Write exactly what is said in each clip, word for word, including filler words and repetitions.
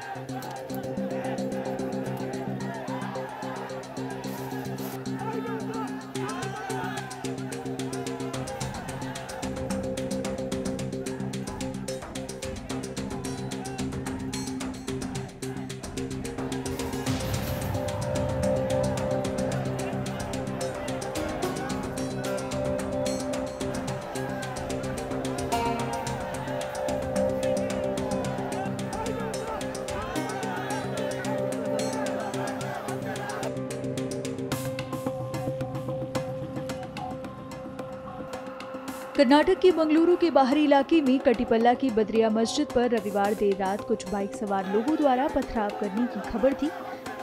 कर्नाटक के मंगलुरु के बाहरी इलाके में कटिपल्ला की बद्रिया मस्जिद पर रविवार देर रात कुछ बाइक सवार लोगों द्वारा पथराव करने की खबर थी।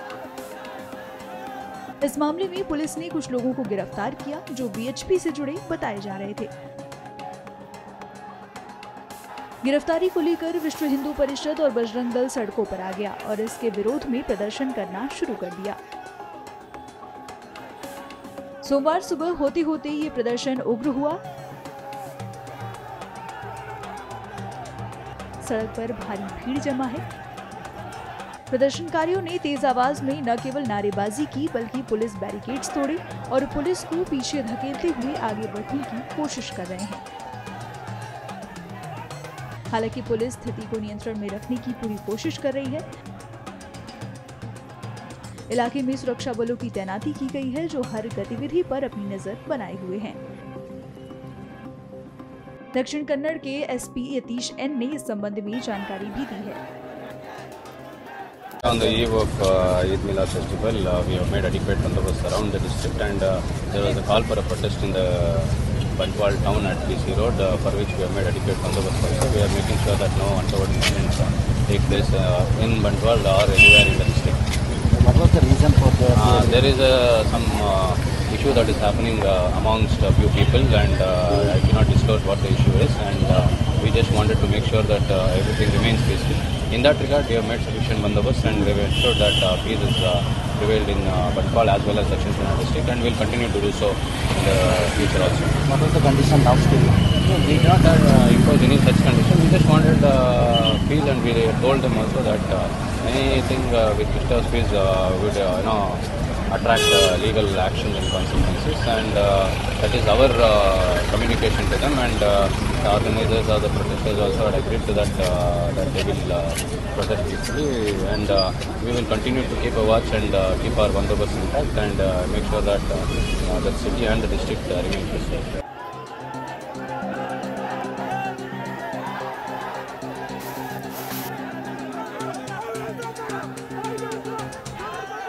इस मामले में पुलिस ने कुछ लोगों को गिरफ्तार किया जो वीएचपी से जुड़े बताए जा रहे थे। गिरफ्तारी को लेकर विश्व हिंदू परिषद और बजरंग दल सड़कों पर आ गया और इसके विरोध में प्रदर्शन करना शुरू कर दिया। सोमवार सुबह होते होते ये प्रदर्शन उग्र हुआ। सड़क पर भारी भीड़ जमा है। प्रदर्शनकारियों ने तेज आवाज में न केवल नारेबाजी की बल्कि पुलिस बैरिकेड्स तोड़े और पुलिस को पीछे धकेलते हुए आगे बढ़ने की कोशिश कर रहे हैं। हालांकि पुलिस स्थिति को नियंत्रण में रखने की पूरी कोशिश कर रही है। इलाके में सुरक्षा बलों की तैनाती की गई है जो हर गतिविधि पर अपनी नजर बनाए हुए हैं। दक्षिण कन्नड़ के एसपी यतीश एन ने इस संबंध में जानकारी भी दी है। On the eve of uh, Eid Milad festival, uh, we have made adequate bandobast around the district, and uh, there was a call for a protest in the Bantwal town at D C Road, uh, for which we have made adequate bandobast also. We are making sure that no untoward incidents uh, take place uh, in Bantwal or anywhere in the district. What was the reason for the? Uh, there is uh, some uh, issue that is happening uh, amongst a few people, and uh, I cannot disclose what the issue is, and uh, we just wanted to make sure that uh, everything remains peaceful. In that regard, we have made sufficient bandobast, and we have ensured that uh, peace is uh, prevailed in uh, Bantwal as well as Dakshin Kannada district, and will continue to do so in the future also. What was the condition now still? No, we did not uh, impose any such condition. We just wanted uh, peace, and we told them also that uh, anything uh, which disturbs peace uh, would uh, you know attract uh, legal actions and consequences, and uh, that is our uh, communication to them, and uh, the organizers or the protesters also had agreed to that, uh, that they will uh, protest peacefully, and uh, we will continue to keep a watch and uh, keep our bandobast intact, and uh, make sure that uh, uh, the city and the district uh, remain peaceful.